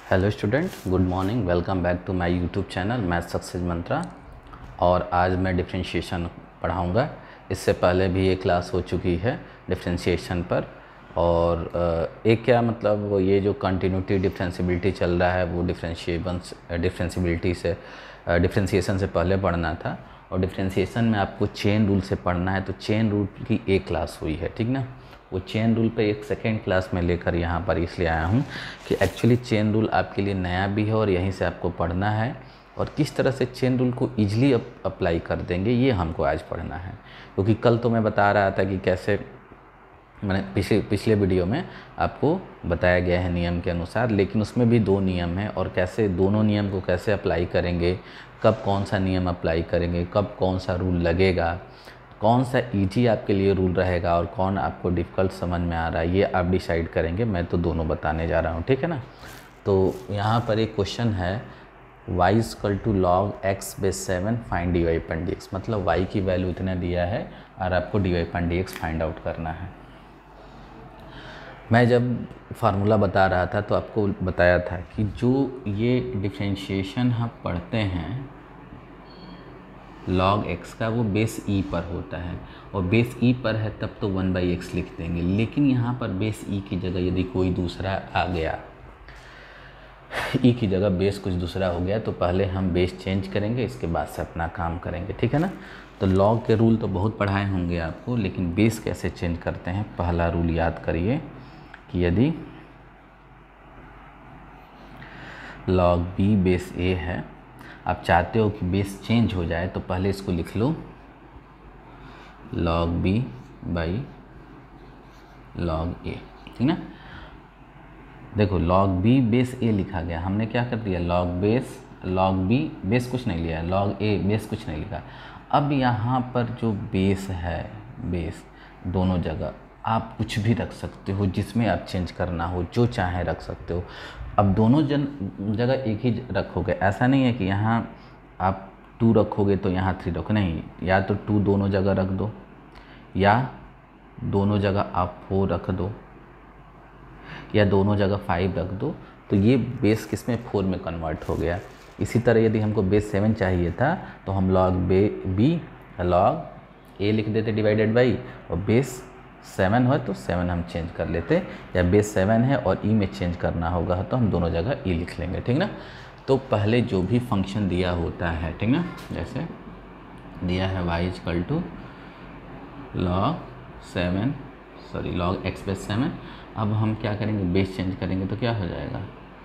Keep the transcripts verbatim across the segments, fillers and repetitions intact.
Hello student, good morning. Welcome back to my YouTube channel math success Mantra. और आज मैं differentiation पढ़ाऊंगा। इससे पहले भी एक क्लास हो चुकी है डिफरेंशिएशन पर। और एक क्या मतलब वो ये जो कंटिन्यूटी डिफरेंशिएबिलिटी चल रहा है वो डिफरेंशिएबन डिफरेंशिएबिलिटी से डिफरेंशिएशन से पहले पढ़ना था। और डिफरेंशिएशन में आपको चेन रूल से पढ़ना है, तो चेन रूल की एक क्लास हुई है, ठीक ना। वो चेन रूल पे एक सेकेंड क्लास में लेकर यहाँ पर इसलिए आया हूँ कि एक्चुअली चेन रूल आपके लिए नया भी है और यहीं से आपको पढ़ना है। और किस तरह से चेन रूल को ईजिली अप्लाई कर देंगे ये हमको आज पढ़ना है। क्योंकि कल तो मैं बता रहा था कि कैसे, मैंने पिछले पिछले वीडियो में आपको बताया गया है नियम के अनुसार, लेकिन उसमें भी दो नियम हैं और कैसे दोनों नियम को कैसे अप्लाई करेंगे, कब कौन सा नियम अप्लाई करेंगे, कब कौन सा रूल लगेगा, कौन सा इजी आपके लिए रूल रहेगा और कौन आपको डिफ़िकल्ट समझ में आ रहा है, ये आप डिसाइड करेंगे। मैं तो दोनों बताने जा रहा हूँ, ठीक है ना। तो यहाँ पर एक क्वेश्चन है, y equal to log x base seven find d y upon d x. मतलब y की वैल्यू इतना दिया है और आपको d y upon d x find out करना है। मैं जब फार्मूला बता रहा था तो आपको बताया था कि जो ये डिफरेंशिएशन हम पढ़ते हैं log x का, वो बेस e पर होता है। और बेस e पर है तब तो वन बाई एक्स लिख देंगे। लेकिन यहाँ पर बेस e की जगह यदि कोई दूसरा आ गया, e की जगह बेस कुछ दूसरा हो गया, तो पहले हम बेस चेंज करेंगे, इसके बाद से अपना काम करेंगे, ठीक है ना। तो log के रूल तो बहुत पढ़ाए होंगे आपको, लेकिन बेस कैसे चेंज करते हैं। पहला रूल याद करिए कि यदि log b बेस a है, आप चाहते हो कि बेस चेंज हो जाए, तो पहले इसको लिख लो log b by log a, ठीक ना। देखो log b बेस a लिखा गया, हमने क्या कर दिया, log base log b base कुछ नहीं लिया, log a बेस कुछ नहीं लिखा। अब यहाँ पर जो बेस है, बेस दोनों जगह आप कुछ भी रख सकते हो, जिसमें आप चेंज करना हो जो चाहे रख सकते हो। अब दोनों जन जगह एक ही रखोगे, ऐसा नहीं है कि यहाँ आप टू रखोगे तो यहाँ थ्री रखो, नहीं। या तो टू दोनों जगह रख दो, या दोनों जगह आप फोर रख दो, या दोनों जगह फाइव रख दो। तो ये बेस किस में, फोर में कन्वर्ट हो गया। इसी तरह यदि हमको बेस सेवन चाहिए था तो हम log base b log a लिख देते डिवाइडेड बाई, और बेस सेवन हो तो सेवन हम चेंज कर लेते, या बेस सेवन है और ई में चेंज करना होगा तो हम दोनों जगह ई लिख लेंगे, ठीक ना। तो पहले जो भी फंक्शन दिया होता है, ठीक ना, जैसे दिया है y equal to log seven sorry log x base seven. अब हम क्या करेंगे, बेस चेंज करेंगे तो क्या हो जाएगा,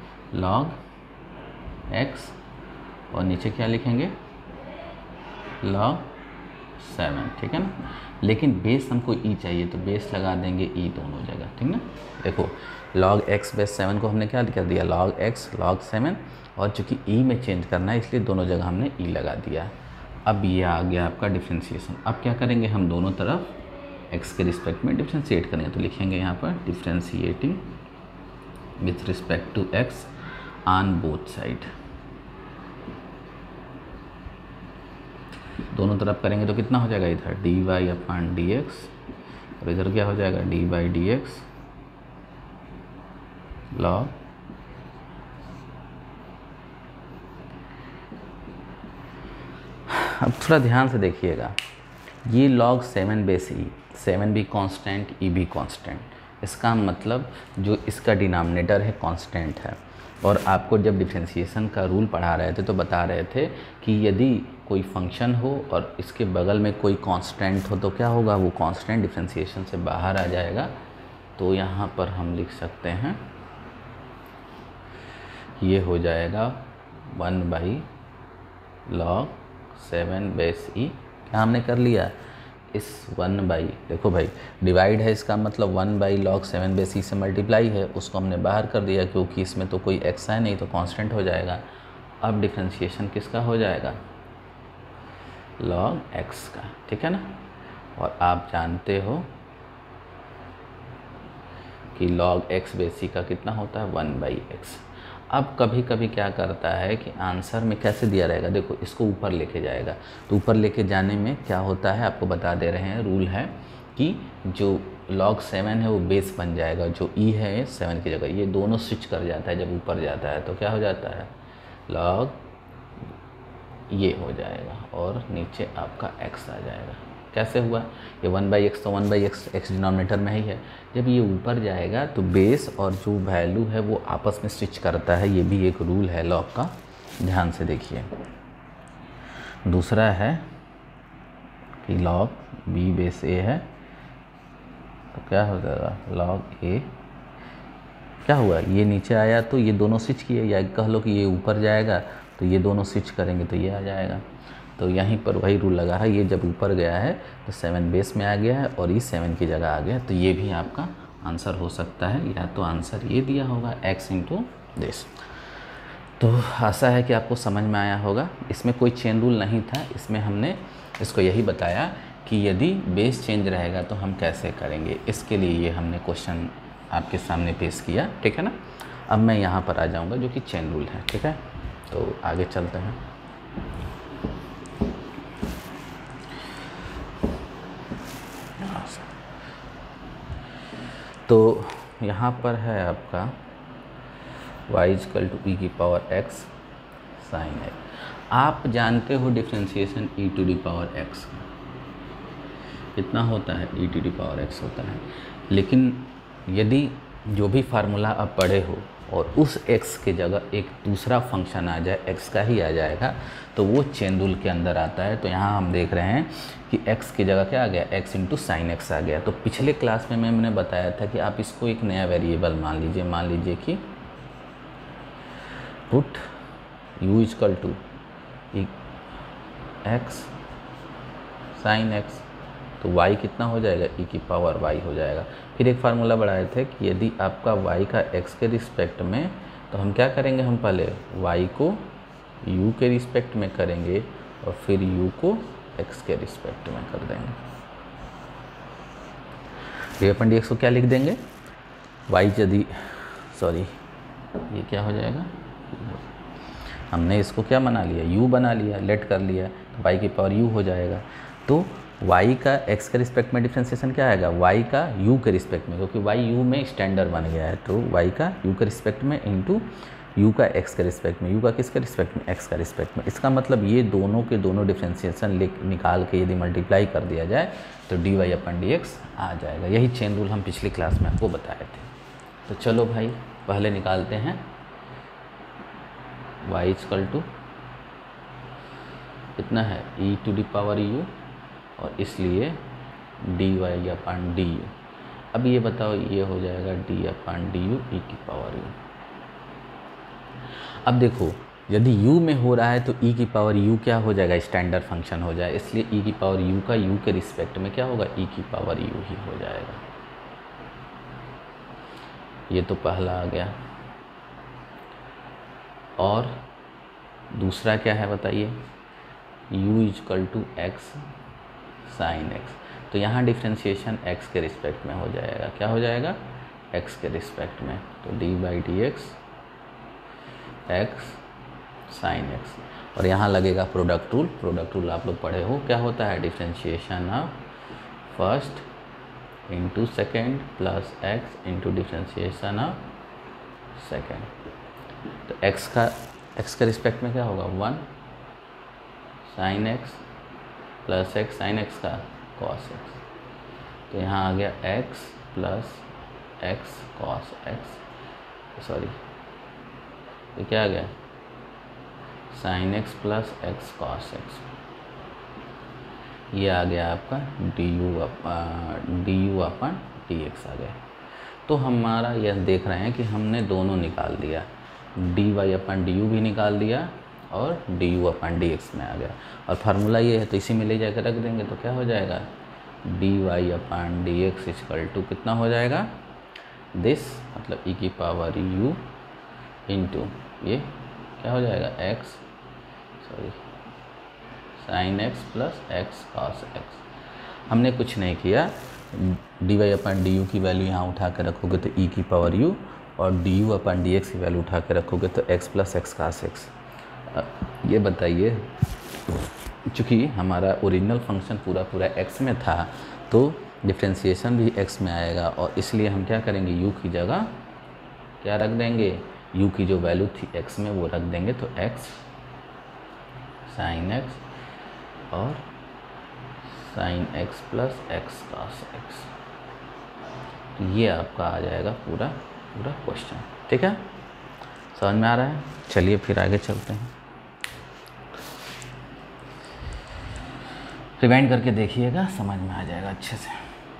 लॉग एक्स और नीचे क्या लिखेंगे, लॉग सेवन, ठीक है ना। लेकिन बेस हमको ई चाहिए तो बेस लगा देंगे ई दोनों जगह, ठीक ना। देखो log x बेस सेवन को हमने क्या कर दिया, log x log सेवन, और चूँकि ई में चेंज करना है इसलिए दोनों जगह हमने ई लगा दिया। अब ये आ गया आपका डिफरेंशिएशन। अब क्या करेंगे, हम दोनों तरफ x के रिस्पेक्ट में डिफरेंशिएट करेंगे। तो लिखेंगे यहाँ पर differentiating with respect to x on both side. दोनों तरफ करेंगे तो कितना हो जाएगा, इधर d y upon d x और इधर क्या हो जाएगा, d by d x log. अब थोड़ा ध्यान से देखिएगा, ये log seven base e, seven भी कांस्टेंट, ई भी कांस्टेंट। इसका मतलब जो इसका डिनोमिनेटर है कांस्टेंट है। और आपको जब डिफरेंशिएशन का रूल पढ़ा रहे थे तो बता रहे थे कि यदि कोई फंक्शन हो और इसके बगल में कोई कांस्टेंट हो तो क्या होगा, वो कांस्टेंट डिफरेंशिएशन से बाहर आ जाएगा। तो यहाँ पर हम लिख सकते हैं, ये हो जाएगा one by log seven base e. क्या हमने कर लिया, इस वन बाई, देखो भाई डिवाइड है, इसका मतलब one by log seven base e से मल्टीप्लाई है, उसको हमने बाहर कर दिया क्योंकि इसमें तो कोई एक्स है नहीं तो कांस्टेंट हो जाएगा। अब डिफरेंशिएशन किसका हो जाएगा, लॉग एक्स का, ठीक है ना। और आप जानते हो कि लॉग एक्स बेस ई का कितना होता है, वन बाई एक्स। अब कभी कभी क्या करता है कि आंसर में कैसे दिया रहेगा, देखो इसको ऊपर लेके जाएगा, तो ऊपर लेके जाने में क्या होता है आपको बता दे रहे हैं, रूल है कि जो लॉग सेवन है वो बेस बन जाएगा, जो ई है सेवन की जगह, ये दोनों स्विच कर जाता है जब ऊपर जाता है तो क्या हो जाता है लॉग ये हो जाएगा और नीचे आपका एक्स आ जाएगा। कैसे हुआ, ये वन बाई एक्स तो one by x x denominator में ही है, जब ये ऊपर जाएगा तो बेस और जो वैल्यू है वो आपस में स्विच करता है, ये भी एक रूल है लॉग का, ध्यान से देखिए। दूसरा है कि लॉग बी बेस ए है तो क्या हो जाएगा लॉग ए, क्या हुआ ये नीचे आया तो ये दोनों स्विच किए, या कह लो कि ये ऊपर जाएगा तो ये दोनों स्विच करेंगे तो ये आ जाएगा। तो यहीं पर वही रूल लगा है, ये जब ऊपर गया है तो सेवन बेस में आ गया है और ये सेवन की जगह आ गया, तो ये भी आपका आंसर हो सकता है, या तो आंसर ये दिया होगा एक्स इंटू दिस। तो आशा है कि आपको समझ में आया होगा। इसमें कोई चेन रूल नहीं था, इसमें हमने इसको यही बताया कि यदि बेस चेंज रहेगा तो हम कैसे करेंगे, इसके लिए ये हमने क्वेश्चन आपके सामने पेश किया, ठीक है ना। अब मैं यहाँ पर आ जाऊँगा जो कि चेन रूल है, ठीक है। तो आगे चलते हैं। तो यहाँ पर है आपका y इक्वल टू ई की पावर x साइन एक्स। आप जानते हो differentiation e to the power x कितना होता है, e to the power x होता है। लेकिन यदि जो भी फार्मूला आप पढ़े हो और उस x के जगह एक दूसरा फंक्शन आ जाए, x का ही आ जाएगा, तो वो चेन रूल के अंदर आता है। तो यहाँ हम देख रहे हैं कि x की जगह क्या आ गया, x इंटू साइन एक्स आ गया। तो पिछले क्लास में मैंने बताया था कि आप इसको एक नया वेरिएबल मान लीजिए, मान लीजिए कि put u equal to x sine x, तो y कितना हो जाएगा, e की पावर y हो जाएगा। फिर एक फार्मूला बढ़ाए थे कि यदि आपका y का x के रिस्पेक्ट में, तो हम क्या करेंगे, हम पहले y को u के रिस्पेक्ट में करेंगे और फिर u को x के रिस्पेक्ट में कर देंगे। डी अपन डी एक्स को क्या लिख देंगे, y यदि सॉरी ये क्या हो जाएगा, हमने इसको क्या बना लिया, u बना लिया, लेट कर लिया, तो y की पावर u हो जाएगा। तो y का x के रिस्पेक्ट में डिफ्रेंशिएशन क्या आएगा, y का u के रिस्पेक्ट में, क्योंकि y u में स्टैंडर्ड बन गया है, तो y का u के रिस्पेक्ट में इंटू u का x के रिस्पेक्ट में, u का किसके रिस्पेक्ट में, x का रिस्पेक्ट में। इसका मतलब ये दोनों के दोनों डिफ्रेंशिएशन निकाल के यदि मल्टीप्लाई कर दिया जाए तो d y upon d x आ जाएगा। यही चेन रूल हम पिछली क्लास में आपको बताए थे। तो चलो भाई पहले निकालते हैं y इक्वल टू कितना है, e to the power u, और इसलिए d y upon d u. अब ये बताओ, ये हो जाएगा d upon d u e की पावर u। अब देखो यदि u में हो रहा है तो e की पावर u क्या हो जाएगा, स्टैंडर्ड फंक्शन हो जाए, इसलिए e की पावर u का u के रिस्पेक्ट में क्या होगा, e की पावर u ही हो जाएगा। ये तो पहला आ गया। और दूसरा क्या है बताइए, u equal to x sine x. तो यहाँ डिफ्रेंशिएशन x के रिस्पेक्ट में हो जाएगा, क्या हो जाएगा, x के रिस्पेक्ट में, तो d by d x x sine x. और यहाँ लगेगा प्रोडक्ट रूल। प्रोडक्ट रूल आप लोग पढ़े हो, क्या होता है, differentiation of first into second plus x into differentiation of second. तो x का x के रिस्पेक्ट में क्या होगा, one sine x plus x sine x का कॉस एक्स। तो यहाँ आ गया x plus x cos x, sorry ये क्या आ गया, sine x plus x cos x. ये आ गया आपका d u upon d u upon d x आ गया। तो हमारा यह देख रहे हैं कि हमने दोनों निकाल दिया, d y upon d u भी निकाल दिया और d u upon d x में आ गया। और फार्मूला ये है तो इसी में ले जाकर रख देंगे, तो क्या हो जाएगा, d y upon d x equal to कितना हो जाएगा, दिस मतलब ई की पावर यू इंटू ये क्या हो जाएगा, x sorry sine x plus x cos x. हमने कुछ नहीं किया, d y upon d u की वैल्यू यहाँ उठा के रखोगे तो ई की पावर यू, और d u upon d x की वैल्यू उठा के रखोगे तो x plus x cos x. ये बताइए, चूँकि हमारा ओरिजिनल फंक्शन पूरा पूरा x में था, तो डिफ्रेंशिएशन भी x में आएगा, और इसलिए हम क्या करेंगे, u की जगह क्या रख देंगे, u की जो वैल्यू थी x में वो रख देंगे। तो x साइन x और sine x plus x cos x, तो ये आपका आ जाएगा पूरा पूरा क्वेश्चन। ठीक है, समझ में आ रहा है? चलिए फिर आगे चलते हैं। रिवाइंड करके देखिएगा, समझ में आ जाएगा अच्छे से।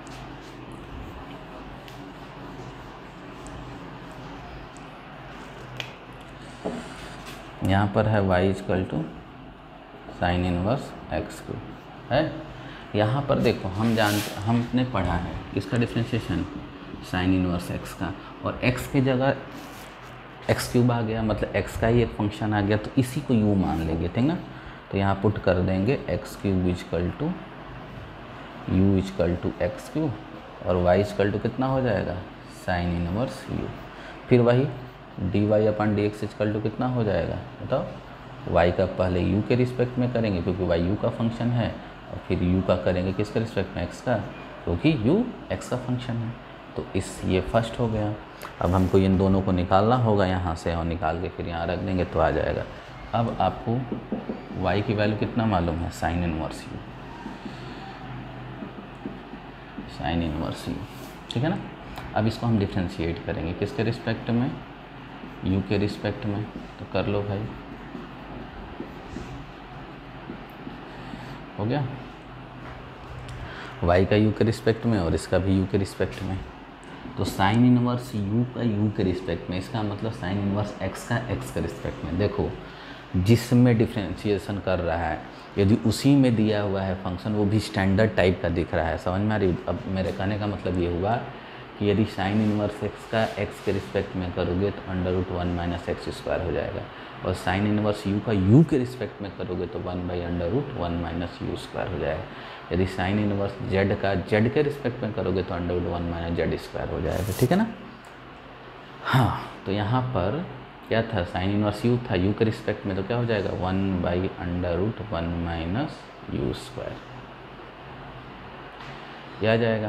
यहाँ पर है y equal to sine inverse x cube है। यहाँ पर देखो हम जानते हमने पढ़ा है इसका डिफ्रेंशिएशन साइन इनवर्स एक्स का, और x की जगह एक्स क्यूब आ गया, मतलब x का ही एक फंक्शन आ गया, तो इसी को u मान लेंगे, ठीक ना। तो यहाँ पुट कर देंगे x cube equal to u equal to x cube, और y इजकल टू कितना हो जाएगा, साइन इनवर्स u। फिर वही d y upon d x equal to कितना हो जाएगा बताओ, y का पहले u के रिस्पेक्ट में करेंगे क्योंकि y u का फंक्शन है, और फिर u का करेंगे किसके रिस्पेक्ट में, x का, क्योंकि u x का फंक्शन है। तो इस ये फर्स्ट हो गया। अब हमको इन दोनों को निकालना होगा यहाँ से, और निकाल के फिर यहाँ रख देंगे तो आ जाएगा। अब आपको y की वैल्यू कितना मालूम है, sine inverse u, sine inverse u, ठीक है ना। अब इसको हम डिफ्रेंशिएट करेंगे किसके रिस्पेक्ट में, u के रिस्पेक्ट में। तो कर लो भाई, हो गया, y का u के रिस्पेक्ट में और इसका भी u के रिस्पेक्ट में। तो साइन इनवर्स u का u के रिस्पेक्ट में, इसका मतलब साइन इनवर्स x का x के रिस्पेक्ट में। देखो जिसमें डिफ्रेंशिएशन कर रहा है, यदि उसी में दिया हुआ है फंक्शन, वो भी स्टैंडर्ड टाइप का दिख रहा है, समझ में आ रही। अब मेरे कहने का मतलब ये हुआ कि यदि साइन इनवर्स एक्स का एक्स के रिस्पेक्ट में करोगे तो under root one minus x square हो जाएगा, और साइन इनवर्स यू का यू के रिस्पेक्ट में करोगे तो one by under root one minus u square हो जाएगा। यदि साइन इनवर्स जेड का जेड के रिस्पेक्ट में करोगे तो under root one minus z square हो जाएगा, ठीक है ना। हाँ, तो यहाँ पर क्या था, साइन इनवर्स यू था, यू के रिस्पेक्ट में, तो क्या हो जाएगा, one by under root one minus u square, यह आ जाएगा।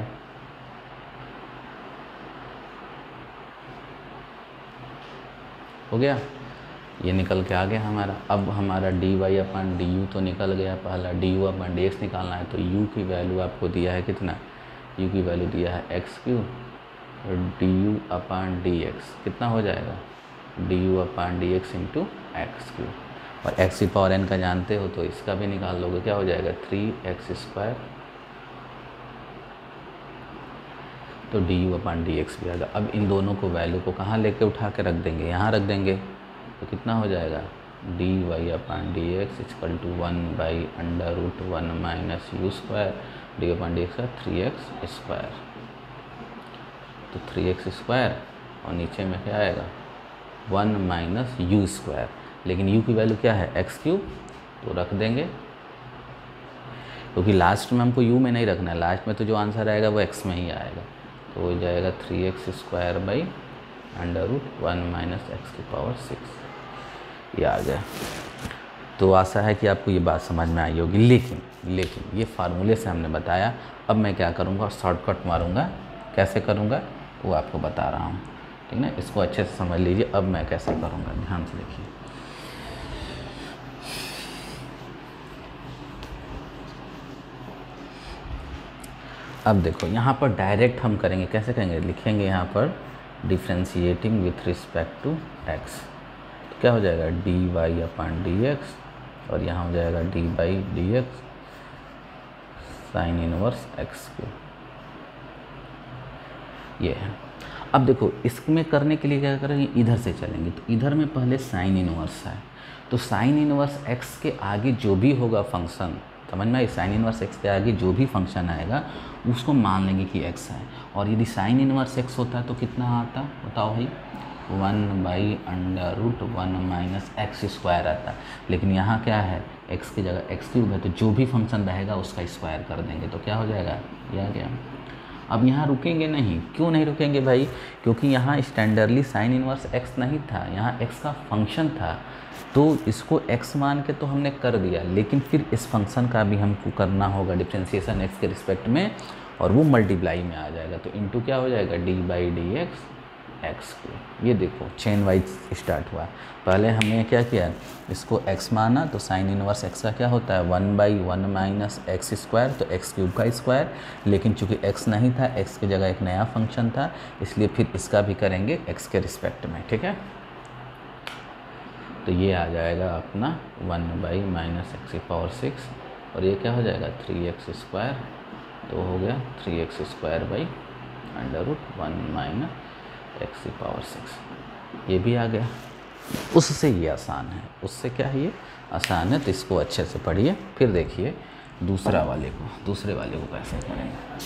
हो गया, ये निकल के आ गया हमारा। अब हमारा d y upon d u तो निकल गया, पहला d u upon d x निकालना है। तो यू की वैल्यू आपको दिया है कितना, यू की वैल्यू दिया है x cube, d u upon d x कितना हो जाएगा, d u upon d x into x cube, और एक्स की पावर एन का जानते हो तो इसका भी निकाल लोगे, क्या हो जाएगा, थ्री एक्स स्क्वायर, तो d u upon d x भी आएगा। अब इन दोनों को वैल्यू को कहाँ लेके उठा के रख देंगे, यहाँ रख देंगे, तो कितना हो जाएगा, d y upon d x equal to one by under root one minus u square, d upon d x का थ्री एक्स स्क्वायर, तो थ्री एक्स स्क्वायर, और नीचे में क्या आएगा, वन माइनस यू स्क्वायर, लेकिन यू की वैल्यू क्या है, एक्स क्यूब, तो रख देंगे, क्योंकि लास्ट में हमको यू में नहीं रखना है, लास्ट में तो जो आंसर आएगा वो एक्स में ही आएगा। तो हो जाएगा three x square by under root one minus x की पावर सिक्स, ये आ गया। तो आशा है कि आपको ये बात समझ में आई होगी। लेकिन लेकिन ये फार्मूले से हमने बताया, अब मैं क्या करूँगा, शॉर्टकट मारूँगा, कैसे करूँगा वो आपको बता रहा हूँ, ठीक ना। इसको अच्छे से समझ लीजिए, अब मैं कैसे करूँगा, ध्यान से देखिए। अब देखो यहाँ पर डायरेक्ट हम करेंगे, कैसे करेंगे, लिखेंगे यहाँ पर differentiating with respect to x, तो क्या हो जाएगा, d y upon d x, और यहाँ हो जाएगा d by d x sine inverse x cube, ये है। अब देखो इसमें करने के लिए क्या करेंगे, इधर से चलेंगे, तो इधर में पहले साइन इनवर्स है, तो साइन इनवर्स एक्स के आगे जो भी होगा फंक्शन, समझ में आई, साइन इनवर्स एक्स के आगे जो भी फंक्शन आएगा उसको मान लेंगे कि एक्स है। और यदि साइन इनवर्स एक्स होता है तो कितना आता, बताओ भाई, one by under root one minus x square आता। लेकिन यहाँ क्या है, एक्स की जगह एक्स क्यूब है, तो जो भी फंक्शन रहेगा उसका स्क्वायर कर देंगे, तो क्या हो जाएगा, ये आ गया। अब यहाँ रुकेंगे नहीं, क्यों नहीं रुकेंगे भाई, क्योंकि यहाँ स्टैंडर्डली साइन इनवर्स एक्स नहीं था, यहाँ एक्स का फंक्शन था, तो इसको x मान के तो हमने कर दिया, लेकिन फिर इस फंक्शन का भी हमको करना होगा डिफ्रेंशिएशन x के रिस्पेक्ट में, और वो मल्टीप्लाई में आ जाएगा, तो इंटू क्या हो जाएगा d by d x x cube. ये देखो चेन वाइज स्टार्ट हुआ। पहले हमने क्या किया, इसको x माना तो साइन इनवर्स x का क्या होता है one by one minus x square, तो एक्स क्यूब का स्क्वायर। लेकिन चूंकि x नहीं था, x की जगह एक नया फंक्शन था, इसलिए फिर इसका भी करेंगे x के रिस्पेक्ट में, ठीक है। तो ये आ जाएगा अपना वन बाई माइनस एक्स की पावर सिक्स, और ये क्या हो जाएगा थ्री एक्स स्क्वायर, तो हो गया three x square by under root one minus x की पावर सिक्स। ये भी आ गया। उससे ये आसान है, उससे क्या है ये आसान है, तो इसको अच्छे से पढ़िए। फिर देखिए दूसरा वाले को, दूसरे वाले को कैसे करेंगे।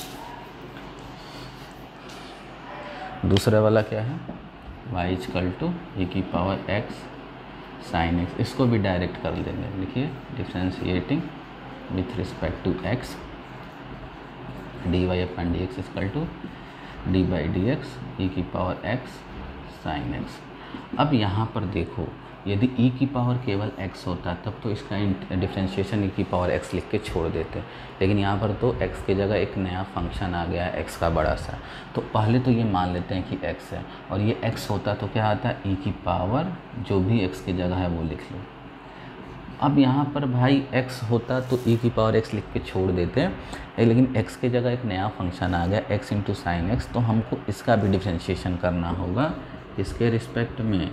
दूसरा वाला क्या है, वाई इक्वल टू ई की पावर एक्स साइन एक्स। इसको भी डायरेक्ट कर देंगे। लिखिए differentiating with respect to x d y upon d x equal to d by d x e की पावर एक्स साइन एक्स। अब यहाँ पर देखो, यदि e की पावर केवल x होता तब तो इसका डिफ्रेंशिएशन e की पावर x लिख के छोड़ देते, लेकिन यहाँ पर तो x की जगह एक नया फंक्शन आ गया है x का बड़ा सा। तो पहले तो ये मान लेते हैं कि x है, और ये x होता तो क्या आता है e की पावर, जो भी x की जगह है वो लिख लो। अब यहाँ पर भाई x होता तो e की पावर x लिख के छोड़ देते हैं, लेकिन x की जगह एक नया फंक्शन आ गया x इंटू साइन एक्स, तो हमको इसका भी डिफ्रेंशिएशन करना होगा इसके रिस्पेक्ट में,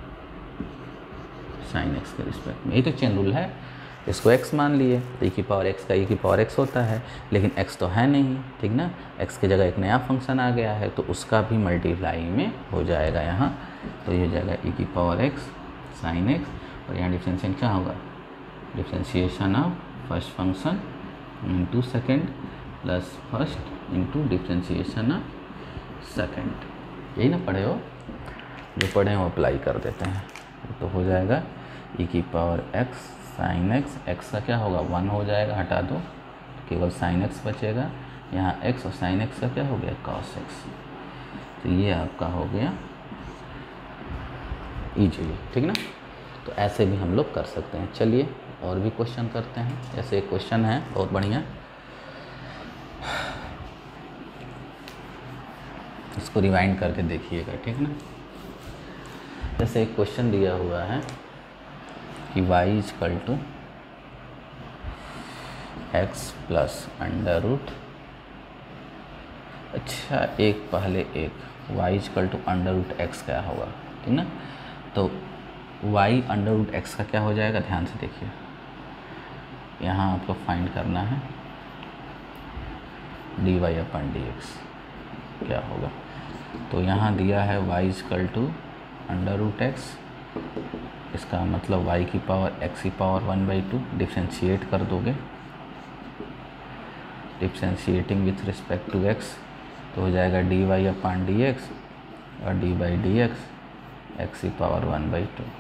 साइन एक्स के रिस्पेक्ट में। यही तो चेन रूल है। इसको x मान लिए तो e की पावर x का e की पावर x होता है, लेकिन x तो है नहीं, ठीक ना। x की जगह एक नया फंक्शन आ गया है, तो उसका भी मल्टीप्लाई में हो जाएगा यहाँ। तो ये हो जाएगा e की पावर x साइन एक्स, और यहाँ डिफ्रेंशिएशन क्या होगा, differentiation of first function into second plus first into differentiation of second. यही ना पढ़े हो, जो पढ़े हो अप्लाई कर देते हैं। तो हो जाएगा e की power x sine x, x का क्या होगा वन हो जाएगा, हटा दो केवल साइन x बचेगा, यहाँ x और साइन x का क्या हो गया cos x। तो ये आपका हो गया इजीली, ठीक ना। तो ऐसे भी हम लोग कर सकते हैं। चलिए और भी क्वेश्चन करते हैं। जैसे एक क्वेश्चन है बहुत बढ़िया, इसको रिवाइंड करके देखिएगा, ठीक ना। जैसे एक क्वेश्चन दिया हुआ है कि y equal to x plus under root, अच्छा एक पहले एक y equal to under root x क्या होगा, ठीक ना। तो y अंडर रूट एक्स का क्या हो जाएगा, ध्यान से देखिए। यहाँ आपको फाइंड करना है d y upon d x क्या होगा। तो यहाँ दिया है y equal to under root x, इसका मतलब y की पावर x की power one by two, differentiate कर दोगे, differentiating with respect to x, तो हो जाएगा d y upon d x और d by d x x की पावर वन बाई टू।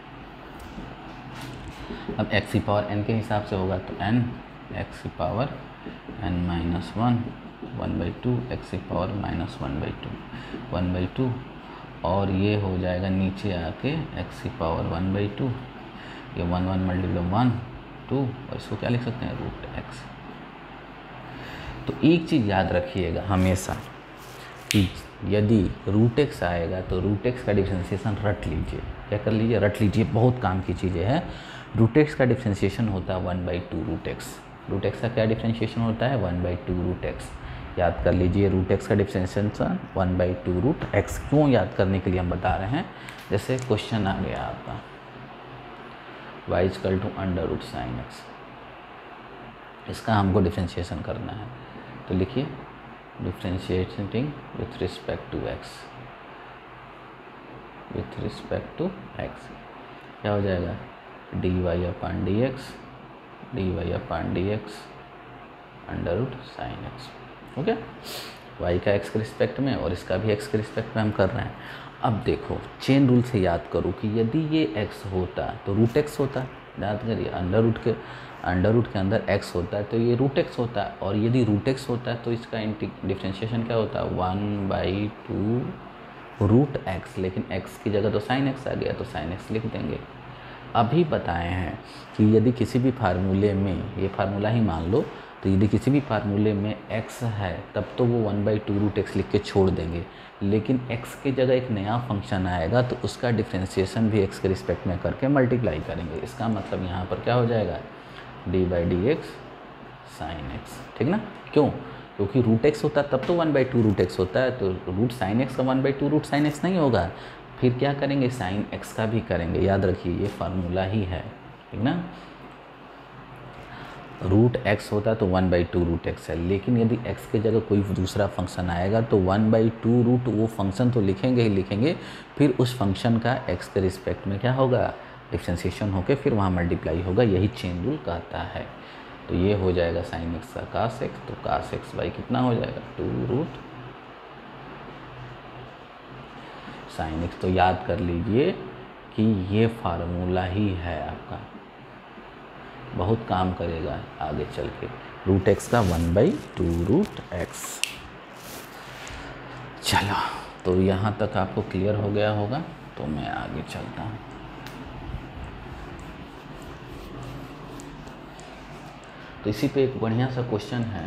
अब x की पावर n के हिसाब से होगा तो n x की power n minus one one by two x की power minus one by two one by two, और ये हो जाएगा नीचे आके x की पावर वन बाई टू, ये one one multiply one two, और इसको क्या लिख सकते हैं रूट एक्स। तो एक चीज़ याद रखिएगा हमेशा कि यदि रूट एक्स आएगा तो रूट एक्स का डिफ्रेंशिएशन रट लीजिए। क्या कर लीजिए, रट लीजिए, बहुत काम की चीज़ें हैं। रूट एक्स का डिफ्रेंशिएशन होता है one by two root x. Root x का क्या डिफ्रेंशिएशन होता है one by two root x. याद कर लीजिए रूट एक्स का differentiation one by two root x. क्यों याद करने के लिए हम बता रहे हैं, जैसे क्वेश्चन आ गया आपका y equal to under root sine x, इसका हमको डिफ्रेंशिएशन करना है। तो लिखिए differentiating with respect to x, with respect to x क्या हो जाएगा d y upon d x, d y upon d x under root sine x. Okay, y का x के रिस्पेक्ट में और इसका भी x के रिस्पेक्ट में हम कर रहे हैं। अब देखो चेन रूल से याद करो कि यदि ये x होता तो रूट एक्स होता, याद करिए अंडर रूट के अंडर रूट के अंदर x होता है तो ये रूट एक्स होता है, और यदि रूट एक्स होता है तो इसका डिफ्रेंशिएशन क्या होता है one by two root x, लेकिन x की जगह तो साइन एक्स आ गया तो साइन एक्स लिख देंगे। अभी बताए हैं कि यदि किसी भी फार्मूले में, ये फार्मूला ही मान लो, तो यदि किसी भी फार्मूले में x है तब तो वो one by two root x लिख के छोड़ देंगे, लेकिन x के जगह एक नया फंक्शन आएगा तो उसका डिफ्रेंशिएशन भी x के रिस्पेक्ट में करके मल्टीप्लाई करेंगे। इसका मतलब यहाँ पर क्या हो जाएगा, d by d x sine x, ठीक ना। क्यों? क्योंकि रूट एक्स होता है तब तो one by two root x होता है, तो रूट साइन एक्स का one by two root sine x नहीं होगा। फिर क्या करेंगे, साइन एक्स का भी करेंगे। याद रखिए ये फार्मूला ही है, ठीक ना। रूट एक्स होता है तो one by two root x है, लेकिन यदि एक्स के जगह कोई दूसरा फंक्शन आएगा तो वन बाई टू रूट वो फंक्शन तो लिखेंगे ही लिखेंगे, फिर उस फंक्शन का एक्स के रिस्पेक्ट में क्या होगा, डिफ्रेंशिएशन होकर फिर वहाँ मल्टीप्लाई होगा। यही चेन रूल कहता है। तो ये हो जाएगा साइन एक्स का कास एक्स, तो कास एक्स बाई कितना हो जाएगा, टू रूट साइन एक्स। तो याद कर लीजिए कि ये फार्मूला ही है आपका, बहुत काम करेगा आगे चल के। रूट एक्स का one by two root x. चलो, तो यहाँ तक आपको क्लियर हो गया होगा, तो मैं आगे चलता हूँ। तो इसी पे एक बढ़िया सा क्वेश्चन है,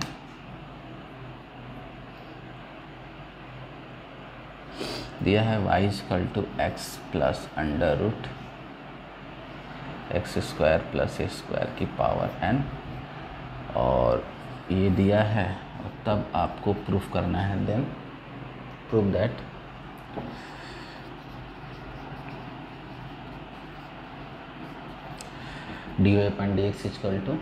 दिया है y equal to x plus under root x square plus a square की पावर n, और ये दिया है, और तब आपको प्रूफ करना है, then prove that d y upon d x equal to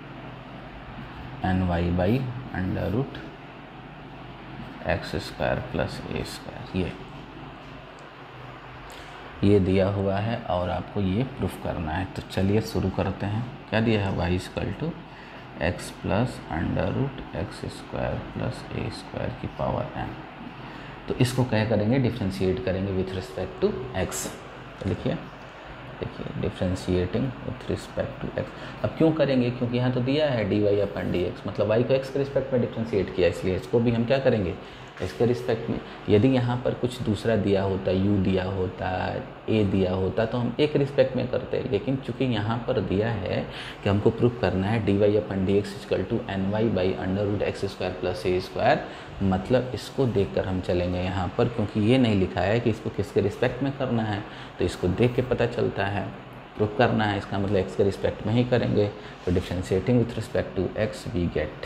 n y by under root x square plus a square, ये ये दिया हुआ है और आपको ये प्रूफ करना है। तो चलिए शुरू करते हैं। क्या दिया है, y equal to x plus under root x square plus a square की पावर एन। तो इसको क्या करेंगे, डिफ्रेंशिएट करेंगे विथ रिस्पेक्ट टू एक्स। तो लिखिए देखिए differentiating with respect to x. अब क्यों करेंगे, क्योंकि यहाँ तो दिया है d y upon d x, मतलब वाई को एक्स के रिस्पेक्ट में डिफ्रेंशिएट किया, इसलिए इसको भी हम क्या करेंगे, इसके रिस्पेक्ट में। यदि यहाँ पर कुछ दूसरा दिया होता, यू दिया होता, ए दिया होता, तो हम एक रिस्पेक्ट में करते, लेकिन चूंकि यहाँ पर दिया है कि हमको प्रूफ करना है d y upon d x equal to n y by under root x square plus a square, मतलब इसको देखकर हम चलेंगे यहाँ पर, क्योंकि ये नहीं लिखा है कि इसको किसके रिस्पेक्ट में करना है, तो इसको देख के पता चलता है। प्रूफ करना है इसका मतलब एक्स के रिस्पेक्ट में ही करेंगे। तो differentiating with respect to x we get,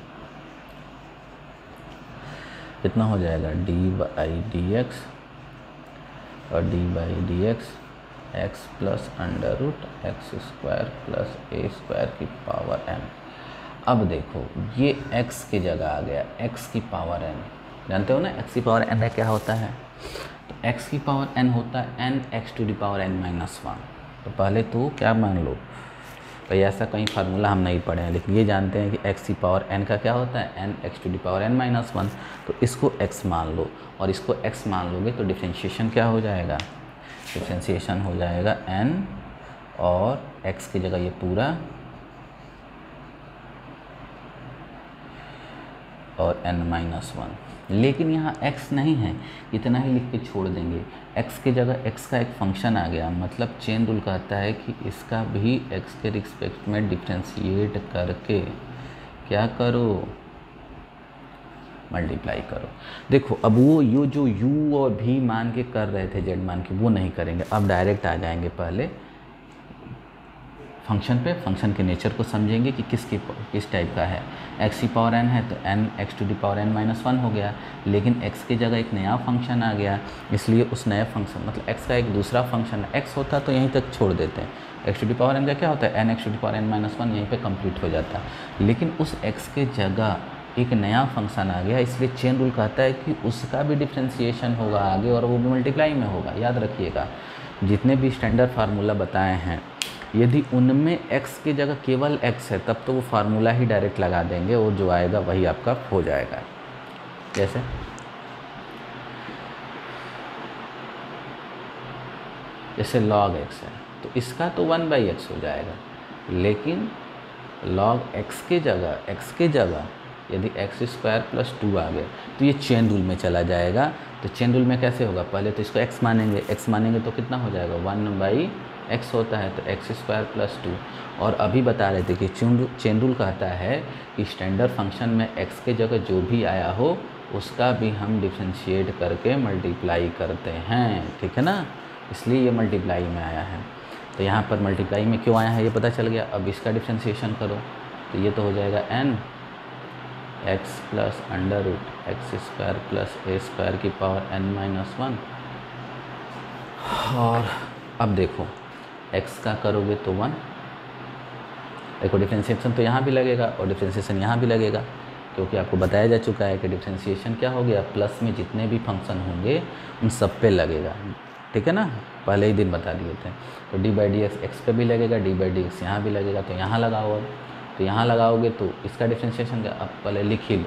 कितना हो जाएगा, डी बाई डी एक्स और d by d x x plus under root x square plus a square की पावर एन। अब देखो ये x की जगह आ गया x की पावर n, जानते हो ना x की पावर n क्या होता है, तो x की पावर n होता है n x to the power n minus one. तो पहले तो क्या मान लो, तो ऐसा कहीं फार्मूला हम नहीं पढ़े हैं, लेकिन ये जानते हैं कि x की पावर n का क्या होता है, n x to the power n minus one. तो इसको x मान लो और इसको x मान लोगे तो डिफ्रेंशिएशन क्या हो जाएगा, डिफ्रेंशिएशन हो जाएगा n और x की जगह ये पूरा और n माइनस वन। लेकिन यहाँ x नहीं है, इतना ही लिख के छोड़ देंगे। x की जगह x का एक फंक्शन आ गया, मतलब चेन रूल कहता है कि इसका भी x के रिस्पेक्ट में डिफ्रेंशिएट करके क्या करो, मल्टीप्लाई करो। देखो अब वो यो जो u और v मान के कर रहे थे z मान के, वो नहीं करेंगे, अब डायरेक्ट आ जाएंगे पहले फंक्शन पे, फंक्शन के नेचर को समझेंगे कि किसकी किस टाइप का है। x की पावर n है तो n x to the power n minus one हो गया, लेकिन x की जगह एक नया फंक्शन आ गया, इसलिए उस नए फंक्शन मतलब x का एक दूसरा फंक्शन x होता तो यहीं तक छोड़ देते हैं। x to the power n का क्या होता है, n x to the power n minus one, यहीं पे कंप्लीट हो जाता। लेकिन उस x के जगह एक नया फंक्शन आ गया, इसलिए चेन रूल कहता है कि उसका भी डिफ्रेंशिएशन होगा आगे और वो भी मल्टीप्लाई में होगा। याद रखिएगा जितने भी स्टैंडर्ड फार्मूला बताए हैं, यदि उनमें x की जगह केवल x है तब तो वो फार्मूला ही डायरेक्ट लगा देंगे और जो आएगा वही आपका हो जाएगा। जैसे जैसे log x है तो इसका तो वन बाई एक्स हो जाएगा, लेकिन log x की जगह x की जगह यदि एक्स स्क्वायर प्लस टू आ गया तो ये चेन रूल में चला जाएगा। तो चेन रूल में कैसे होगा, पहले तो इसको x मानेंगे, x मानेंगे तो कितना हो जाएगा, वन बाई एक्स होता है तो एक्स स्क्वायर प्लस टू। और अभी बता रहे थे कि चेन रूल कहता है कि स्टैंडर्ड फंक्शन में एक्स के जगह जो भी आया हो उसका भी हम डिफ्रेंशिएट करके मल्टीप्लाई करते हैं, ठीक है ना, इसलिए ये मल्टीप्लाई में आया है। तो यहाँ पर मल्टीप्लाई में क्यों आया है ये पता चल गया। अब इसका डिफ्रेंशिएशन करो तो ये तो हो जाएगा n x plus under root x square plus a square की पावर एन माइनस वन। और अब देखो x का करोगे तो वन, देखो डिफ्रेंशिएशन तो यहाँ भी लगेगा और डिफ्रेंशिएशन यहाँ भी लगेगा, क्योंकि आपको बताया जा चुका है कि डिफ्रेंशिएशन क्या हो गया, प्लस में जितने भी फंक्शन होंगे उन सब पे लगेगा, ठीक है ना, पहले ही दिन बता दिए थे। तो d by d x x पे भी लगेगा, डी बाई डी एक्स यहाँ भी लगेगा, तो यहाँ लगाओ। अब तो यहाँ लगाओगे तो इसका डिफ्रेंशिएशन क्या, अब पहले लिख ही लो,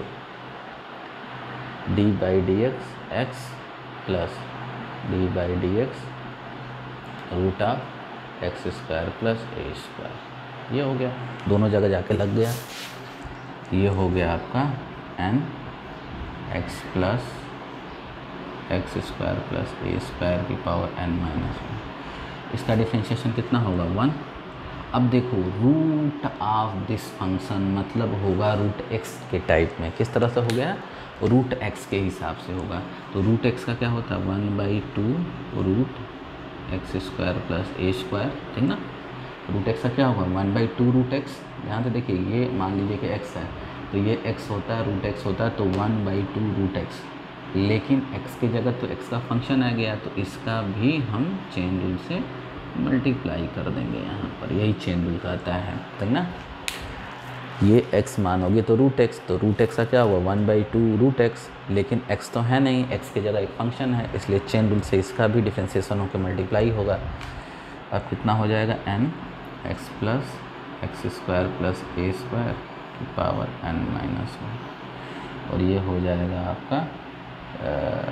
d by d x x plus d by d x root of x square plus a square. ये हो गया, दोनों जगह जाके लग गया। ये हो गया आपका n x plus x square plus a square की पावर एन माइनस वन। इसका डिफ्रेंशिएशन कितना होगा, वन। अब देखो रूट ऑफ दिस फंक्शन मतलब होगा रूट एक्स के टाइप में। किस तरह से हो गया, रूट एक्स के हिसाब से होगा। तो रूट एक्स का क्या होता है, one by two root x square plus a square, ठीक ना। रूट एक्स का क्या होगा, one by two root x. यहाँ से देखिए ये मान लीजिए कि एक्स है तो ये एक्स होता है, रूट एक्स होता है, तो one by two root x. लेकिन एक्स की जगह तो एक्स का फंक्शन आ गया, तो इसका भी हम चेन रूल से मल्टीप्लाई कर देंगे यहाँ पर, यही चेन रूल कहता है, ठीक ना। ये x मानोगे तो रूट एक्स, तो रूट एक्स का क्या हुआ, one by two root x. लेकिन x तो है नहीं, x की जगह एक फंक्शन है, इसलिए चेन रूल से इसका भी डिफ्रेंशिएशन होकर मल्टीप्लाई होगा। अब कितना हो जाएगा, n x plus x square plus a square की पावर n माइनस वन। और ये हो जाएगा आपका आ,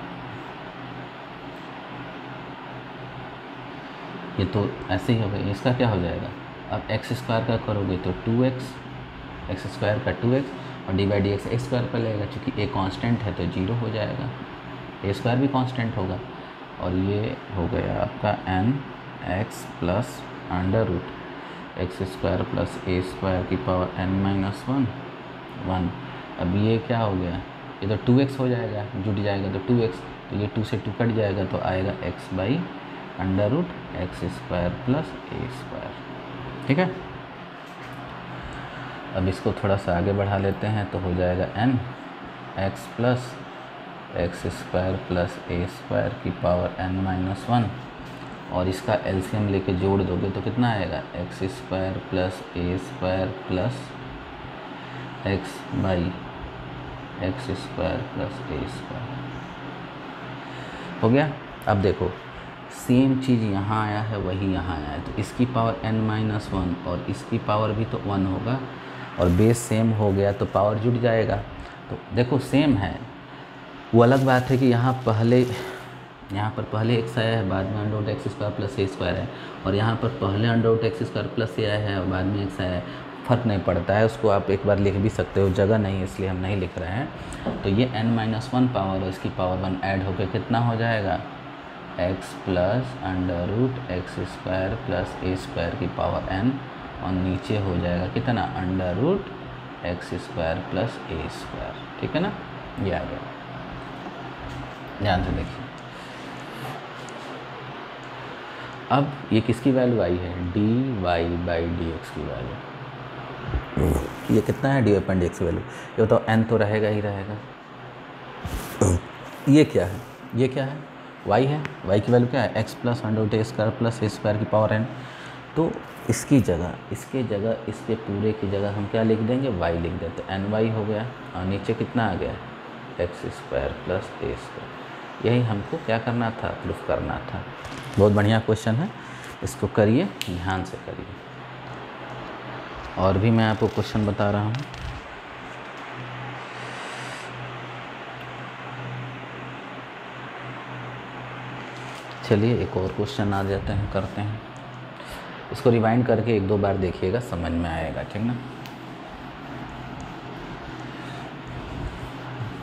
ये तो ऐसे ही हो गया। इसका क्या हो जाएगा, अब एक्स स्क्वायर का करोगे तो टू एक्स, एक्स स्क्वायर का टू एक्स और d by d x x square पर लगेगा, चूँकि ए कांस्टेंट है तो जीरो हो जाएगा, ए स्क्वायर भी कांस्टेंट होगा। और ये हो गया आपका n x plus under root x square plus a square की power n minus one one. अब ये क्या हो गया, ये तो टू एक्स हो जाएगा, जुट जाएगा तो टू एक्स, तो ये टू से टू कट जाएगा तो आएगा x by under root x square plus a square, ठीक है। अब इसको थोड़ा सा आगे बढ़ा लेते हैं तो हो जाएगा n x plus x square plus a square की पावर एन माइनस वन। और इसका एलसीएम लेके जोड़ दोगे तो कितना आएगा, x square plus a square plus x by x square plus a square हो गया। अब देखो सेम चीज़ यहाँ आया है वही यहाँ आया है, तो इसकी पावर n माइनस वन और इसकी पावर भी तो वन होगा, और बेस सेम हो गया तो पावर जुड़ जाएगा। तो देखो सेम है, वो अलग बात है कि यहाँ पहले यहाँ पर पहले एक्स आया है, बाद में under root x square plus a square है, और यहाँ पर पहले under root x square plus a आया है और बाद में एक्स आया है, फ़र्क नहीं पड़ता है। उसको आप एक बार लिख भी सकते हो, जगह नहीं इसलिए हम नहीं लिख रहे हैं। तो ये n माइनस वन पावर और इसकी पावर वन ऐड होकर कितना हो जाएगा, x plus under root x square plus a square की पावर n, और नीचे हो जाएगा कितना, under root x square plus a square, ठीक है ना। ये आ गया, ध्यान से देखिए। अब ये किसकी वैल्यू आई है, d y by d x की वैल्यू। ये कितना है, d y by d x की वैल्यू, ये तो n तो रहेगा ही रहेगा। ये क्या है, ये क्या है, y है, y की वैल्यू क्या है, x plus under root a square plus a square की पावर n। तो इसकी जगह इसके जगह इसके पूरे की जगह हम क्या लिख देंगे, y लिख देते, एन वाई हो गया, और नीचे कितना आ गया, x square plus a square. यही हमको क्या करना था, प्रूफ करना था। बहुत बढ़िया क्वेश्चन है, इसको करिए, ध्यान से करिए। और भी मैं आपको क्वेश्चन बता रहा हूँ। चलिए एक और क्वेश्चन आ जाते हैं, करते हैं। इसको रिवाइंड करके एक दो बार देखिएगा, समझ में आएगा, ठीक ना।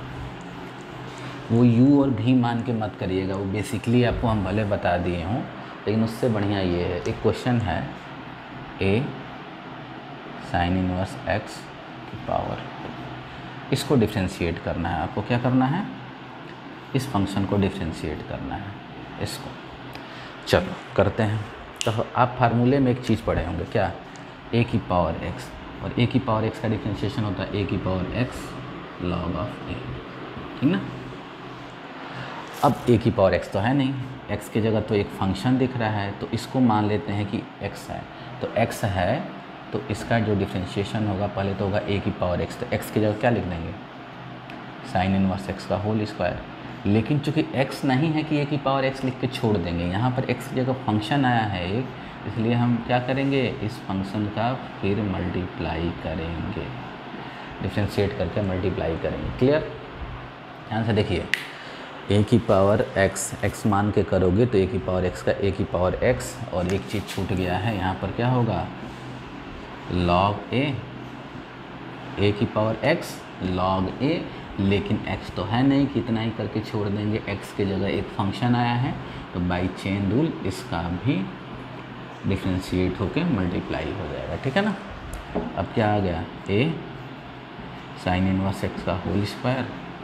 वो u और v मान के मत करिएगा, वो बेसिकली आपको हम भले बता दिए हों, लेकिन उससे बढ़िया ये है, एक क्वेश्चन है ए साइन इनवर्स एक्स की पावर, इसको डिफ्रेंशिएट करना है आपको। क्या करना है? इस फंक्शन को डिफ्रेंशिएट करना है इसको। चलो करते हैं। तो आप फार्मूले में एक चीज़ पढ़े होंगे, क्या? ए की पावर एक्स, और ए की पावर एक्स का डिफ्रेंशिएशन होता है ए की power x log of a, ठीक ना। अब ए की पावर एक्स तो है नहीं, एक्स की जगह तो एक फंक्शन दिख रहा है, तो इसको मान लेते हैं कि एक्स है। तो एक्स है तो इसका जो डिफ्रेंशिएशन होगा पहले तो होगा ए की पावर एक्स, तो एक्स की जगह क्या लिख देंगे? साइन इनवर्स एक्स का होल स्क्वायर। लेकिन चूंकि एक्स नहीं है कि ए की पावर एक्स लिख के छोड़ देंगे, यहाँ पर एक्स की जगह फंक्शन आया है एक, इसलिए हम क्या करेंगे? इस फंक्शन का फिर मल्टीप्लाई करेंगे, डिफ्रेंशिएट करके मल्टीप्लाई करेंगे। क्लियर? ध्यान से देखिए, ए की पावर एक्स, एक्स मान के करोगे तो ए की पावर एक्स का ए की पावर एक्स, और एक चीज़ छूट गया है यहाँ पर, क्या होगा? लॉग ए, ए की पावर एक्स लॉग ए, लेकिन x तो है नहीं, कितना ही करके छोड़ देंगे, x की जगह एक फंक्शन आया है, तो बाई चेन रूल इसका भी डिफ्रेंशिएट होके मल्टीप्लाई हो जाएगा, ठीक है ना। अब क्या आ गया? a साइन इनवर्स x का होल स्क्वायर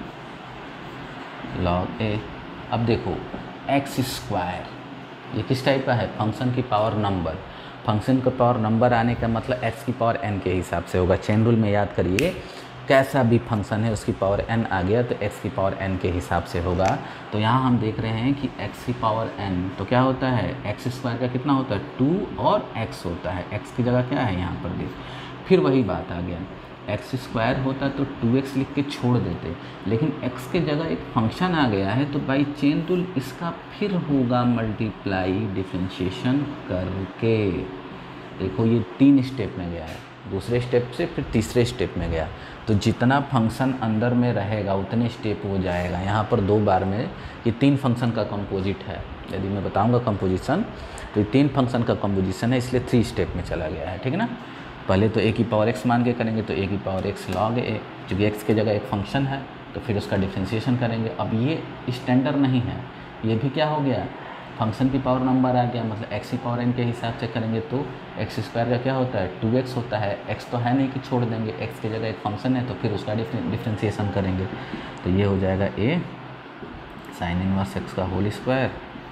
लॉग a। अब देखो एक्स स्क्वायर ये किस टाइप का है? फंक्शन की पावर नंबर। फंक्शन का पावर नंबर आने का मतलब x की पावर n के हिसाब से होगा। चेन रूल में याद करिए, कैसा भी फंक्शन है उसकी पावर n आ गया तो x की पावर n के हिसाब से होगा। तो यहाँ हम देख रहे हैं कि x की पावर n तो क्या होता है? एक्स स्क्वायर का कितना होता है? टू और x होता है। x की जगह क्या है यहाँ पर? देख, फिर वही बात आ गया, एक्स स्क्वायर होता तो टू एक्स लिख के छोड़ देते, लेकिन x के जगह एक फंक्शन आ गया है, तो बाई चेन रूल इसका फिर होगा मल्टीप्लाई डिफ्रेंशिएशन करके। देखो ये तीन स्टेप में गया है, दूसरे स्टेप से फिर तीसरे स्टेप में गया, तो जितना फंक्शन अंदर में रहेगा उतने स्टेप हो जाएगा। यहाँ पर दो बार में ये तीन फंक्शन का कंपोजिट है, यदि मैं बताऊँगा कंपोजिशन तो ये तीन फंक्शन का कंपोजिशन है, इसलिए थ्री स्टेप में चला गया है, ठीक है ना। पहले तो ए की पावर एक्स मान के करेंगे, तो ए की पावर एक्स लॉग ए, क्योंकि एक्स की जगह एक फंक्शन है तो फिर उसका डिफ्रेंशिएशन करेंगे। अब ये स्टैंडर्ड नहीं है, ये भी क्या हो गया? फंक्शन की पावर नंबर आ गया, मतलब एक्स की पावर एन के हिसाब से करेंगे तो एक्स स्क्वायर का क्या होता है? टू एक्स होता है। एक्स तो है नहीं कि छोड़ देंगे, एक्स की जगह एक फंक्शन है तो फिर उसका डिफ्रेंशिएशन करेंगे, तो ये हो जाएगा ए साइन इनवर्स एक्स का whole square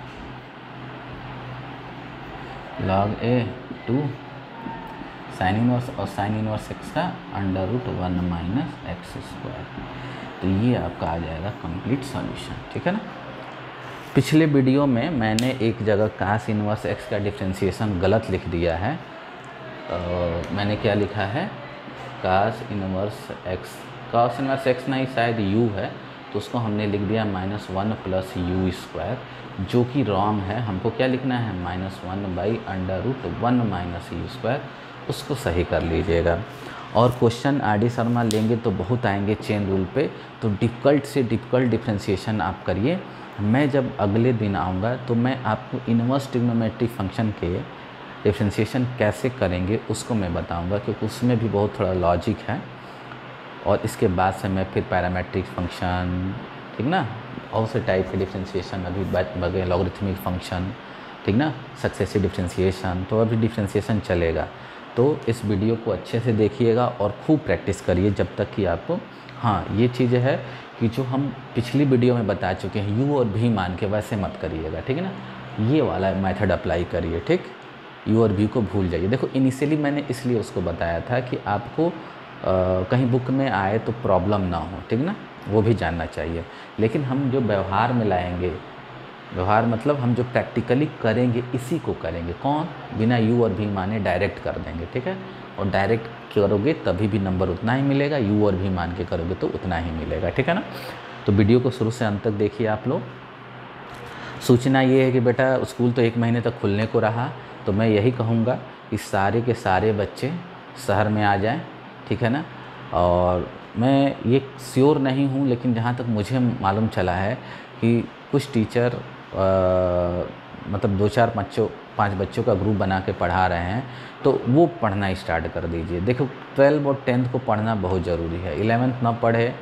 log a two sine inverse और साइन इनवर्स एक्स का under root one minus x square. तो ये आपका आ जाएगा कंप्लीट सॉल्यूशन, ठीक है ना। पिछले वीडियो में मैंने एक जगह कास इनवर्स एक्स का डिफ्रेंशिएशन गलत लिख दिया है। तो मैंने क्या लिखा है? Cos inverse x, cos inverse x नहीं शायद यू है, तो उसको हमने लिख दिया minus one plus u square, जो कि रॉन्ग है। हमको क्या लिखना है? Minus one by under root one minus u square, उसको सही कर लीजिएगा। और क्वेश्चन आर डी शर्मा लेंगे तो बहुत आएंगे चेन रूल पे, तो डिफ़िकल्ट से डिफ़िकल्ट डिफ्रेंशिएशन आप करिए। मैं जब अगले दिन आऊँगा तो मैं आपको इनवर्स ट्रिग्नोमेट्रिक फंक्शन के डिफ्रेंशिएशन कैसे करेंगे उसको मैं बताऊँगा, क्योंकि उसमें भी बहुत थोड़ा लॉजिक है। और इसके बाद से मैं फिर पैरामेट्रिक फंक्शन, ठीक ना, और से टाइप के डिफ्रेंशिएशन अभी बगे लॉगरिथमिक फंक्शन, ठीक ना, सक्सेसिव डिफ्रेंशिएशन, तो अभी डिफ्रेंशिएशन चलेगा। तो इस वीडियो को अच्छे से देखिएगा और खूब प्रैक्टिस करिए जब तक कि आपको, हाँ ये चीज़ है कि जो हम पिछली वीडियो में बता चुके हैं यू और भी मान के वैसे मत करिएगा, ठीक है ना। ये वाला मेथड अप्लाई करिए, ठीक। यू और भी को भूल जाइए। देखो इनिशियली मैंने इसलिए उसको बताया था कि आपको आ, कहीं बुक में आए तो प्रॉब्लम ना हो, ठीक ना, वो भी जानना चाहिए। लेकिन हम जो व्यवहार में लाएंगे, व्यवहार मतलब हम जो प्रैक्टिकली करेंगे इसी को करेंगे। कौन? बिना यू और भी माने डायरेक्ट कर देंगे, ठीक है। और डायरेक्ट करोगे तभी भी नंबर उतना ही मिलेगा, यू और भी मान के करोगे तो उतना ही मिलेगा, ठीक है ना। तो वीडियो को शुरू से अंत तक देखिए आप लोग। सूचना ये है कि बेटा स्कूल तो एक महीने तक खुलने को रहा, तो मैं यही कहूँगा कि सारे के सारे बच्चे शहर में आ जाएँ, ठीक है ना। और मैं ये श्योर नहीं हूँ, लेकिन जहाँ तक मुझे मालूम चला है कि कुछ टीचर आ, मतलब दो चार बच्चों पांच बच्चों का ग्रुप बना के पढ़ा रहे हैं, तो वो पढ़ना स्टार्ट कर दीजिए। देखो ट्वेल्व और टेंथ को पढ़ना बहुत ज़रूरी है। इलेवेंथ ना पढ़े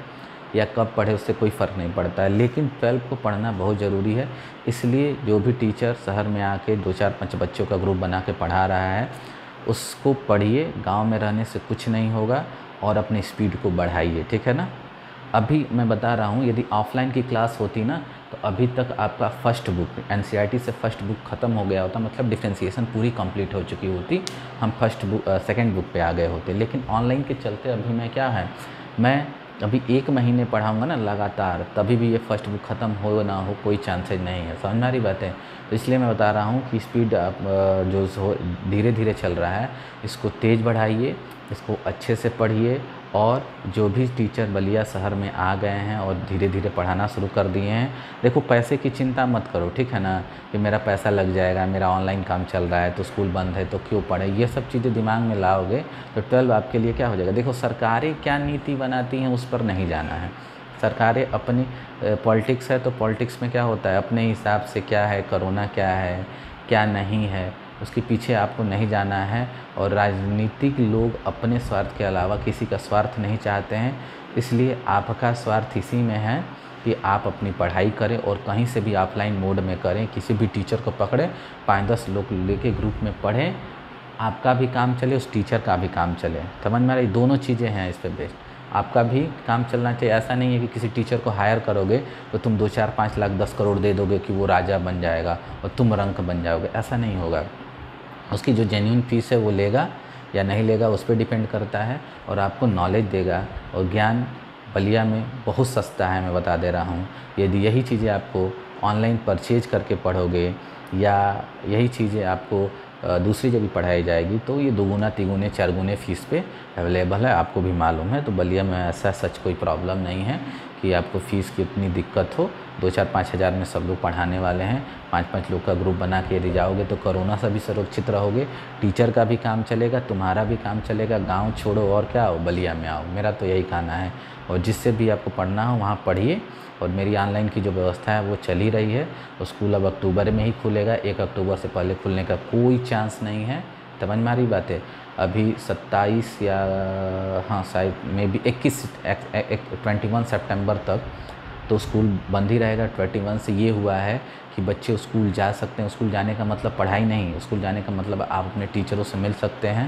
या कब पढ़े उससे कोई फ़र्क नहीं पड़ता है, लेकिन ट्वेल्थ को पढ़ना बहुत ज़रूरी है। इसलिए जो भी टीचर शहर में आके दो चार पाँच बच्चों का ग्रुप बना के पढ़ा रहा है उसको पढ़िए, गांव में रहने से कुछ नहीं होगा, और अपनी स्पीड को बढ़ाइए, ठीक है ना। अभी मैं बता रहा हूँ, यदि ऑफलाइन की क्लास होती ना तो अभी तक आपका फ़र्स्ट बुक एनसीईआरटी से फ़र्स्ट बुक ख़त्म हो गया होता, मतलब डिफ्रेंशिएशन पूरी कंप्लीट हो चुकी होती, हम फर्स्ट बुक सेकंड बुक पे आ गए होते। लेकिन ऑनलाइन के चलते अभी मैं क्या है, मैं अभी एक महीने पढ़ाऊँगा ना लगातार, तभी भी ये फर्स्ट बुक ख़त्म हो ना हो कोई चांसेज नहीं है, समझ में आ रही बात है। तो इसलिए मैं बता रहा हूँ कि स्पीड आप जो धीरे धीरे चल रहा है इसको तेज़ बढ़ाइए, इसको अच्छे से पढ़िए, और जो भी टीचर बलिया शहर में आ गए हैं और धीरे धीरे पढ़ाना शुरू कर दिए हैं, देखो पैसे की चिंता मत करो, ठीक है ना, कि मेरा पैसा लग जाएगा, मेरा ऑनलाइन काम चल रहा है तो स्कूल बंद है तो क्यों पढ़े, ये सब चीज़ें दिमाग में लाओगे तो ट्वेल्व आपके लिए क्या हो जाएगा। देखो सरकारें क्या नीति बनाती हैं उस पर नहीं जाना है, सरकारें अपनी पॉलिटिक्स है तो पॉलिटिक्स में क्या होता है अपने हिसाब से, क्या है कोरोना क्या है क्या नहीं है उसके पीछे आपको नहीं जाना है। और राजनीतिक लोग अपने स्वार्थ के अलावा किसी का स्वार्थ नहीं चाहते हैं, इसलिए आपका स्वार्थ इसी में है कि आप अपनी पढ़ाई करें और कहीं से भी ऑफलाइन मोड में करें, किसी भी टीचर को पकड़ें, पाँच दस लोग लेके ग्रुप में पढ़ें, आपका भी काम चले उस टीचर का भी काम चले, समझ में आ रही, दोनों चीज़ें हैं इस पर बेस्ड, आपका भी काम चलना चाहिए। ऐसा नहीं है कि किसी टीचर को हायर करोगे तो तुम दो चार पाँच लाख दस करोड़ दे दोगे कि वो राजा बन जाएगा और तुम रंक बन जाओगे, ऐसा नहीं होगा। उसकी जो जेन्युइन फीस है वो लेगा या नहीं लेगा उस पर डिपेंड करता है, और आपको नॉलेज देगा। और ज्ञान बलिया में बहुत सस्ता है, मैं बता दे रहा हूँ। यदि यही चीज़ें आपको ऑनलाइन परचेज करके पढ़ोगे या यही चीज़ें आपको दूसरी जगह पढ़ाई जाएगी तो ये दोगुना तिगुने चार गुने फ़ीस पे अवेलेबल है, आपको भी मालूम है। तो बलिया में ऐसा सच कोई प्रॉब्लम नहीं है कि आपको फ़ीस की इतनी दिक्कत हो, दो चार पाँच हज़ार में सब लोग पढ़ाने वाले हैं। पाँच पाँच लोग का ग्रुप बना के यदि जाओगे तो कोरोना से भी सुरक्षित रहोगे, टीचर का भी काम चलेगा, तुम्हारा भी काम चलेगा। गांव छोड़ो और क्या आओ, बलिया में आओ, मेरा तो यही कहना है। और जिससे भी आपको पढ़ना हो वहाँ पढ़िए। और मेरी ऑनलाइन की जो व्यवस्था है वो चल ही रही है, और स्कूल अब अक्टूबर में ही खुलेगा, एक अक्टूबर से पहले खुलने का कोई चांस नहीं है, समझ में आ रही बात है। अभी सत्ताईस या हाँ शायद में भी इक्कीस ट्वेंटी वन सितंबर तक तो स्कूल बंद ही रहेगा। ट्वेंटी वन से ये हुआ है कि बच्चे स्कूल जा सकते हैं, स्कूल जाने का मतलब पढ़ाई नहीं, स्कूल जाने का मतलब आप अपने टीचरों से मिल सकते हैं,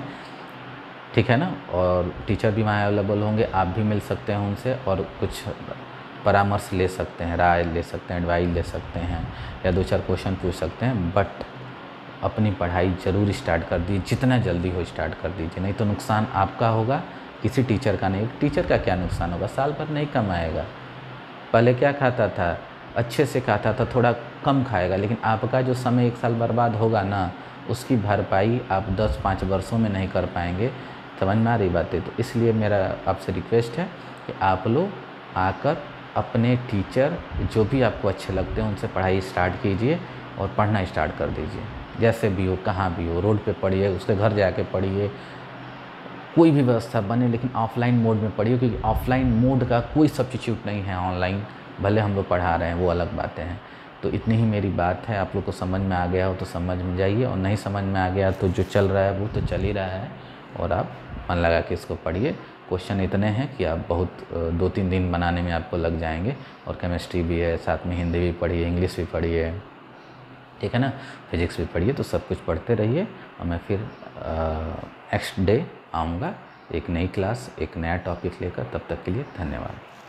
ठीक है ना, और टीचर भी वहाँ अवेलेबल होंगे, आप भी मिल सकते हैं उनसे और कुछ परामर्श ले सकते हैं, राय ले सकते हैं, एडवाइस ले सकते हैं, या दो चार क्वेश्चन पूछ सकते हैं। बट अपनी पढ़ाई ज़रूर स्टार्ट कर दीजिए, जितना जल्दी हो स्टार्ट कर दीजिए, नहीं तो नुकसान आपका होगा, किसी टीचर का नहीं। टीचर का क्या नुकसान होगा, साल भर नहीं कमाएगा। पहले क्या खाता था, अच्छे से खाता था, थोड़ा कम खाएगा, लेकिन आपका जो समय एक साल बर्बाद होगा ना, उसकी भरपाई आप दस पाँच वर्षों में नहीं कर पाएंगे, समझ में आ रही बातें। तो इसलिए मेरा आपसे रिक्वेस्ट है कि आप लोग आकर अपने टीचर जो भी आपको अच्छे लगते हैं उनसे पढ़ाई स्टार्ट कीजिए और पढ़ना स्टार्ट कर दीजिए। जैसे भी हो, कहाँ भी हो, रोड पे पढ़िए, उसके घर जाके पढ़िए, कोई भी व्यवस्था बने, लेकिन ऑफलाइन मोड में पढ़िए, क्योंकि ऑफलाइन मोड का कोई सब्स्टिट्यूट नहीं है ऑनलाइन। भले हम लोग पढ़ा रहे हैं वो अलग बातें हैं। तो इतनी ही मेरी बात है, आप लोग को समझ में आ गया हो तो समझ में जाइए, और नहीं समझ में आ गया तो जो चल रहा है वो तो चल ही रहा है, और आप मन लगा के इसको पढ़िए। क्वेश्चन इतने हैं कि आप बहुत दो तीन दिन बनाने में आपको लग जाएंगे, और केमिस्ट्री भी है, साथ में हिंदी भी पढ़िए, इंग्लिश भी पढ़िए, ठीक है ना, फिजिक्स भी पढ़िए। तो सब कुछ पढ़ते रहिए, और मैं फिर नेक्स्ट डे आऊँगा एक नई क्लास, एक नया टॉपिक लेकर। तब तक के लिए धन्यवाद।